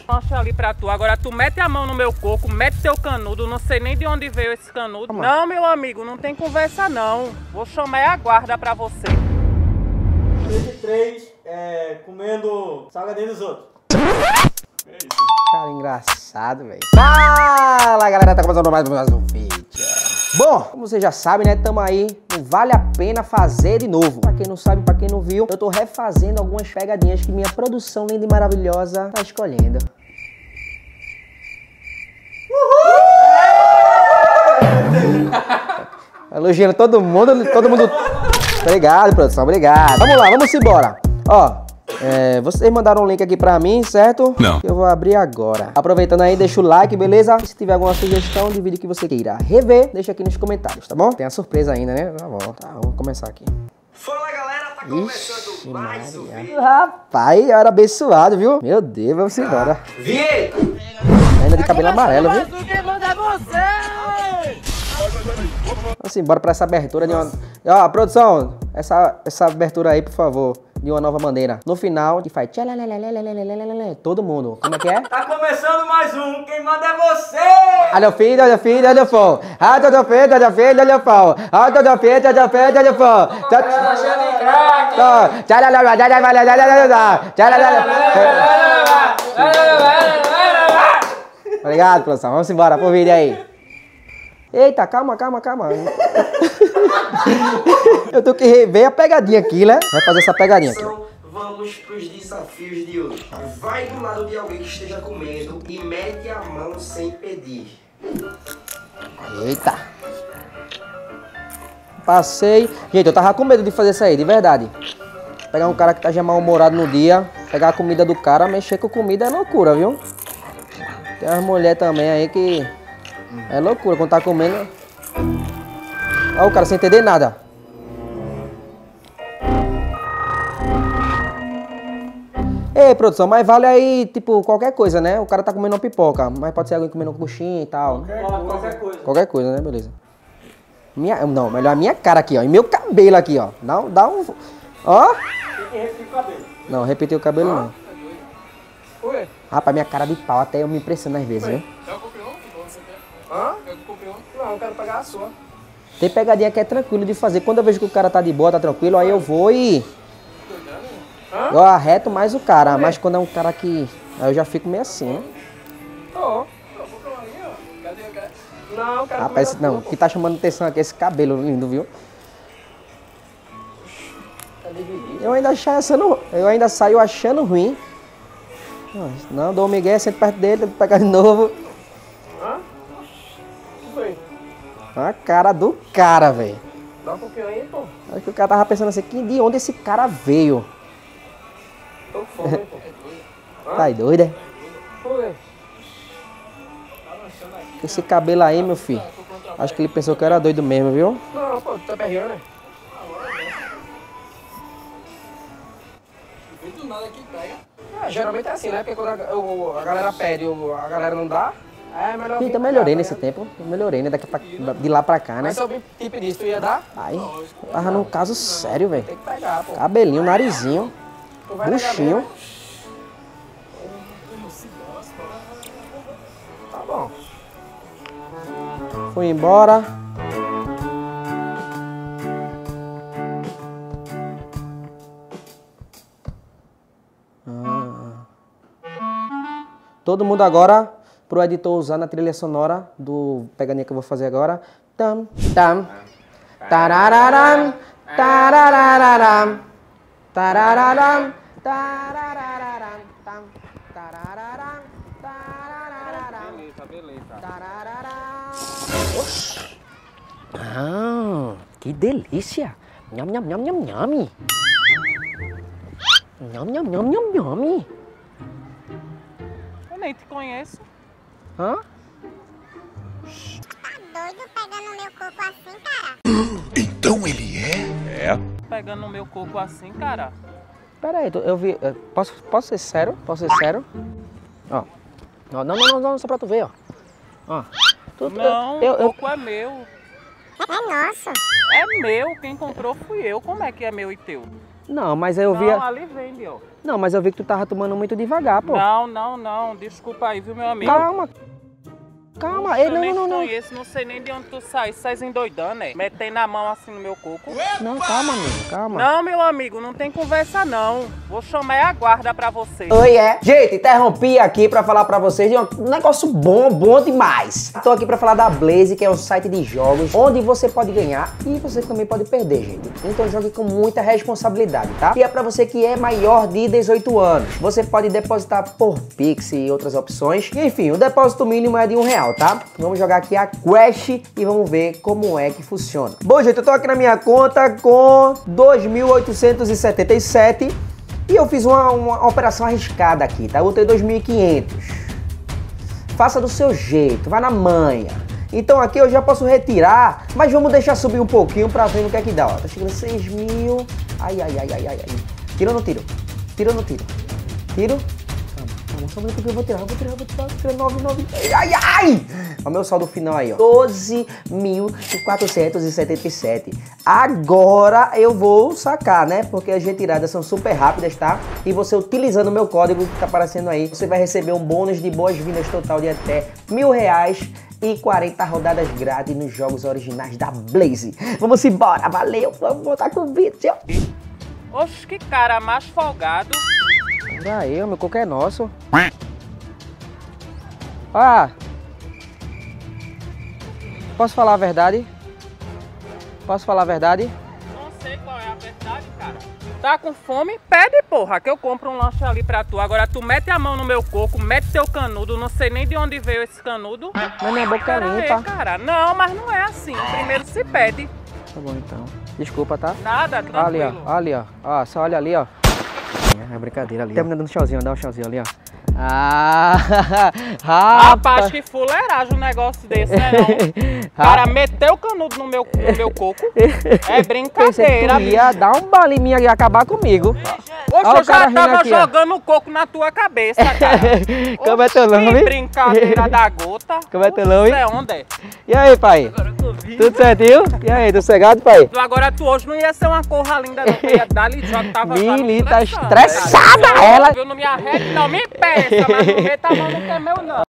Mancha ali pra tu. Agora tu mete a mão no meu coco, mete teu canudo. Não sei nem de onde veio esse canudo. Não, meu amigo, não tem conversa não. Vou chamar a guarda pra você. 33, comendo salgadinho dos outros. É isso. Cara, engraçado, velho. Fala, galera, tá começando mais um vídeo. Bom, como vocês já sabem, né, tamo aí, não vale a pena fazer de novo. Pra quem não sabe, pra quem não viu, eu tô refazendo algumas pegadinhas que minha produção linda e maravilhosa tá escolhendo. Elogiando todo mundo. Obrigado, produção, obrigado. Vamos lá, vamos embora. Ó, vocês mandaram um link aqui pra mim, certo? Não. Eu vou abrir agora. Aproveitando aí, deixa o like, beleza? E se tiver alguma sugestão de vídeo que você queira rever, deixa aqui nos comentários, tá bom? Tem a surpresa ainda, né? Tá bom, tá, vamos começar aqui. Fala, galera, tá começando mais um vídeo. Rapaz, era abençoado, viu? Meu Deus, vamos embora. Vinheta! Ainda de cabelo amarelo, viu? Vamos embora pra essa abertura de uma... Ó, produção, essa abertura aí, por favor, de uma nova maneira. No final, que faz... Todo mundo. Como é que é? Tá começando mais um, quem manda é você! Olha o filho, olha o filho, olha o pão. Ah, todo filho, olha o filho, olha o pão. Ah, todo filho, olha o filho, olha o pão. Obrigado, produção. Vamos embora pro vídeo aí. Eita, calma. Eu tenho que rever a pegadinha aqui, né? Vai fazer essa pegadinha aqui. Vamos pros desafios de hoje. Vai do lado de alguém que esteja comendo e mete a mão sem pedir. Eita. Passei. Gente, eu tava com medo de fazer isso aí, de verdade. Pegar um cara que tá já mal-humorado no dia, pegar a comida do cara, mexer com comida é loucura, viu? Tem umas mulheres também aí que... é loucura quando tá comendo. Olha o cara sem entender nada. Ei, produção, mas vale aí, tipo, qualquer coisa, né? O cara tá comendo uma pipoca, mas pode ser alguém comendo uma coxinha e tal. Qualquer coisa. Qualquer coisa, né? Beleza. Não, melhor a minha cara aqui, ó. E meu cabelo aqui, ó. Dá um... Ó. Tem que repetir o cabelo. Não, repetir o cabelo não. Ué? Rapaz, minha cara de pau até eu me impressiono às vezes, viu? Eu comprei um? Você quer? Hã? Eu comprei um. Não, eu quero pegar a sua. Tem pegadinha que é tranquilo de fazer. Quando eu vejo que o cara tá de boa, tá tranquilo, aí eu vou e... eu arreto mais o cara. Mas quando é um cara que... aí eu já fico meio assim, né? Tô. Cadê? Não, eu quero Rapaz, comer a não, o que tá chamando atenção aqui é esse cabelo lindo, viu? Eu ainda saio achando ruim. Não, dou o Miguel, sento perto dele, tento pegar de novo. Hã? O que foi? A cara do cara, velho. Dá um pouquinho aí, pô. Acho que o cara tava pensando assim, de onde esse cara veio? Tô com fome, pô. Tá doido, é? Por quê? Esse cabelo aí, meu filho. Acho que ele pensou que eu era doido mesmo, viu? Não, pô, tu tá perreando, né? Do nada que pega. Geralmente é assim, né? Porque quando a galera pede e a galera não dá, é melhor... Gente, eu melhorei nesse tempo. Eu melhorei, né? De lá pra cá, né? Mas se eu te pedisse, tu ia dar? Ai, eu tava num caso sério, velho. Tem que pegar, pô. Cabelinho, narizinho, Tu vai negar buchinho. mesmo, tá bom. Fui embora. Todo mundo agora, pro editor usar na trilha sonora do pegadinha que eu vou fazer agora. Tam, tam, tarararam, tarararam, tarararam, tarararam, tam, tarararam, tarararam. Beleza. Oxi. Ah, que delícia! Nham, nham, nham, nham, nham. Nham, nham, nham, nham, nham. Eu nem te conheço. Hã? Tá doido pegando meu corpo assim, cara? Então ele é? Pegando no meu coco assim, cara. Pera aí, eu vi... Posso ser sério? Posso ser sério? Ó. Não, só pra tu ver, ó. Ó. Não, o coco é meu. É nosso. É meu, quem comprou fui eu. Como é que é meu e teu? Não, mas eu vi... Não, ali vende, ó. Não, mas eu vi que tu tava tomando muito devagar, pô. Não. Desculpa aí, viu, meu amigo? Calma. Eu Ei, nem não. conheço, não sei nem de onde tu sai. Vocês endoidando, né? Metendo a mão assim no meu coco. Não, calma, amigo, calma. Não, meu amigo, não tem conversa não. Vou chamar a guarda pra você. Oi, é. Gente, interrompi aqui pra falar pra vocês de um negócio bom demais. Tô aqui pra falar da Blaze, que é um site de jogos onde você pode ganhar e você também pode perder, gente. Então jogue com muita responsabilidade, tá? E é pra você que é maior de 18 anos. Você pode depositar por Pix e outras opções. E, enfim, o depósito mínimo é de R$1, tá? Vamos jogar aqui a Quest e vamos ver como é que funciona. Bom, gente, eu tô aqui na minha conta com 2.877 e eu fiz uma operação arriscada aqui, tá? Eu botei 2.500. Faça do seu jeito, vai na manha. Então aqui eu já posso retirar, mas vamos deixar subir um pouquinho pra ver no que é que dá, ó. Tá chegando 6.000. Ai. Tira ou não tiro? Tira ou não tiro? Tiro? Calma, só um minuto que eu vou tirar 9. Ai! Olha o meu saldo final aí, ó. 12.477. Agora eu vou sacar, né? Porque as retiradas são super rápidas, tá? E você utilizando o meu código que tá aparecendo aí, você vai receber um bônus de boas-vindas total de até R$1.000 e 40 rodadas grátis nos jogos originais da Blaze. Vamos embora, valeu! Vamos voltar com o vídeo. Oxe, que cara mais folgado. Aí, o meu coco é nosso. Ah! Posso falar a verdade? Posso falar a verdade? Não sei qual é a verdade, cara. Tá com fome? Pede, porra, que eu compro um lanche ali pra tu. Agora tu mete a mão no meu coco, mete teu canudo. Não sei nem de onde veio esse canudo. Mas minha boca é Pera limpa. aí, cara. Não, mas não é assim. Primeiro se pede. Tá bom, então. Desculpa, tá? Nada, tranquilo. Ali, ó. Ó, só olha ali, ó. É brincadeira ali. Terminando um tchauzinho, dá um tchauzinho ali, ó. Ah, rapaz, que fuleiragem um negócio desse, né não? Cara, meteu o canudo no meu coco. É brincadeira. Tu ia dar um balinho e acabar comigo. Poxa, Ó, eu o cara já rindo tava aqui, ó. jogando o coco na tua cabeça, cara. Como é teu nome? Que brincadeira da gota. Como é teu nome? É onde é? E aí, pai? Tudo certinho? E aí, tudo sossegado, pai? Agora tu hoje não ia ser uma corra linda, não. Tu ia dar ali, já tava Mili, tá estressada ela. Eu não me arrede, não me peça, mas não meta a mão no que é meu, não.